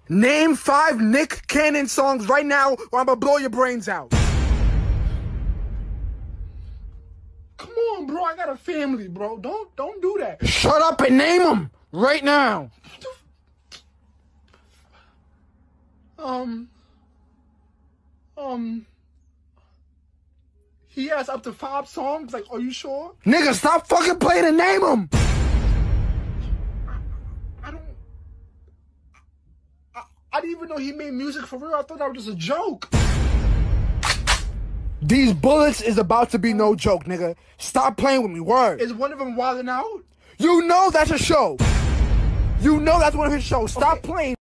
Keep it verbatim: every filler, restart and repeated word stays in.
Name five Nick Cannon songs right now or I'm gonna blow your brains out. Come on, bro. I got a family, bro. Don't don't do that. Shut up and name them right now. Um, um, he has up to five songs. Like, are you sure? Nigga, stop fucking playing and name them. I, I don't. I, I didn't even know he made music for real. I thought that was just a joke. These bullets is about to be no joke, nigga. Stop playing with me. Word. Is one of them wilding out? You know that's a show. You know that's one of his shows. Stop okay. playing.